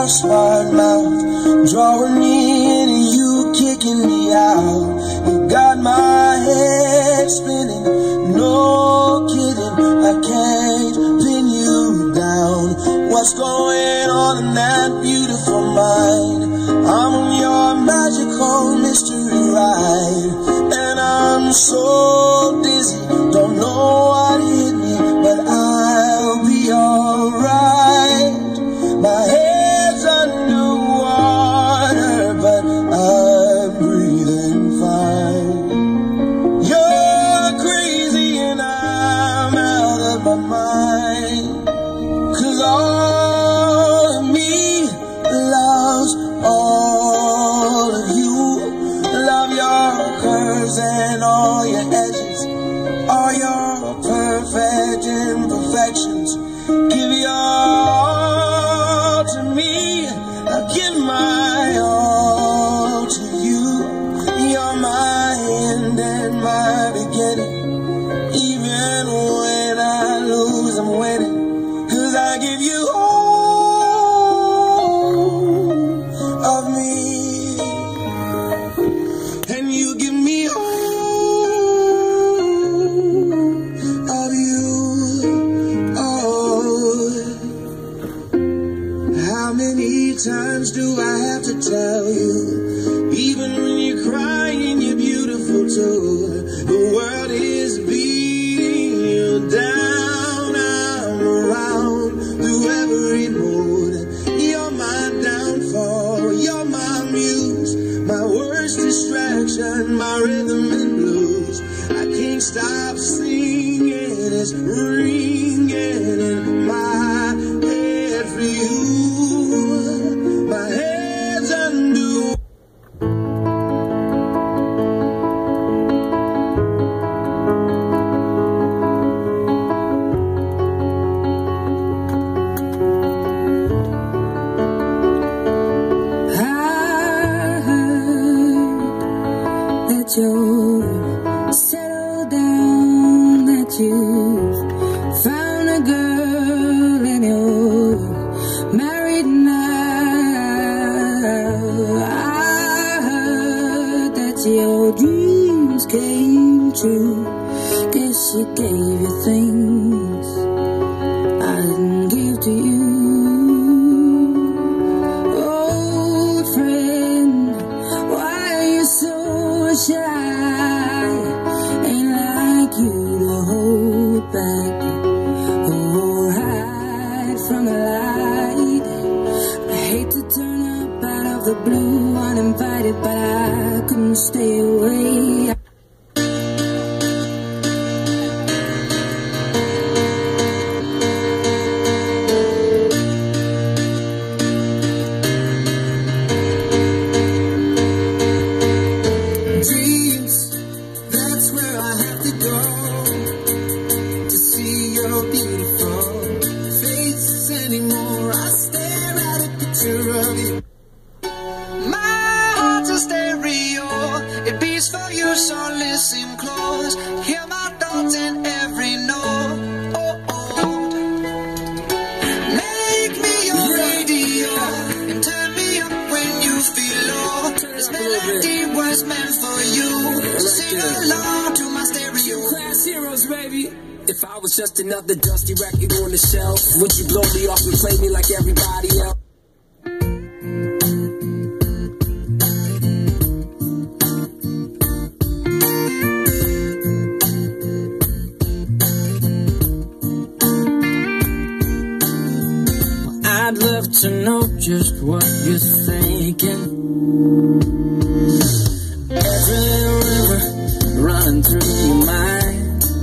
smart mouth, drawing me in and you kicking me out. You got my head spinning, no kidding, I can't pin you down. What's going on in that beautiful mind? I'm on your magical mystery ride, and I'm so dizzy, don't know what hit me, but I'll be alright. My head's underwater, but I'm breathing fine. You're crazy and I'm out of my mind, 'cause all of me loves all of you. Love your curves and all your edges, all your perfect imperfections. Give your all to me, I'll give my all to you. You're my end and my beginning. Even when I lose, I'm winning, 'cause I give you all of me, and you give me all of you. How many times do I have to tell you? Even when you're crying, you're beautiful too. The world is beating you down. I'm around through every mood. You're my downfall, you're my muse, my worst distraction, my rhythm and blues. I can't stop singing, it's ringing in my head for you. My head's under. I heard that you're settled down, that you've found a girl and you're married now. I heard that your dreams came true. Guess she gave you things I didn't give to you. Old friend, why are you so shy? Ain't like you to hold back or hide from the light. I hate to turn up out of the blue uninvited, but I couldn't stay away. Dreams, that's where I have to go to see your beautiful face anymore. I stare at a picture of you. My heart's a stereo, it beats for you, so listen close. Hear my thoughts in every note. Make me your radio and turn me up when you feel low. This melody was meant for you, so sing along to my stereo. Class heroes, baby. If I was just another dusty record on the shelf, would you blow me off and play me like everybody else? I'd love to know just what you're thinking. Every little river running through your mind.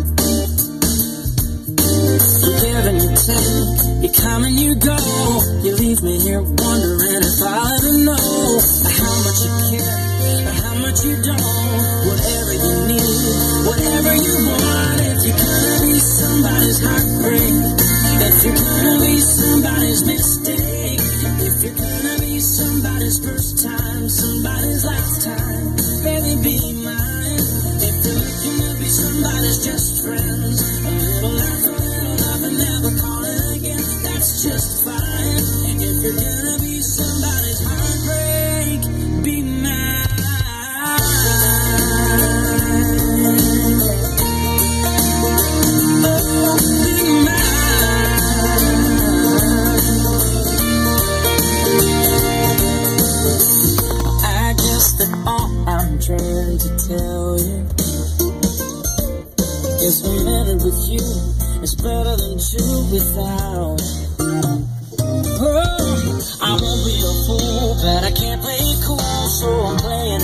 You give and you take, you come and you go. You leave me here wondering if I'll ever know how much you care or how much you don't. Whatever you need, whatever you want. If you're gonna be somebody's heartbreak, if you're gonna be somebody's mistake, if you're gonna be somebody's first time, somebody's last time, baby, be mine. If you're looking to be somebody's just friends, a little laugh, a little love, and never calling again, that's just fine. If you're gonna be somebody's with you is better than two without. Oh, I won't be a fool, but I can't play it cool, so I'm playing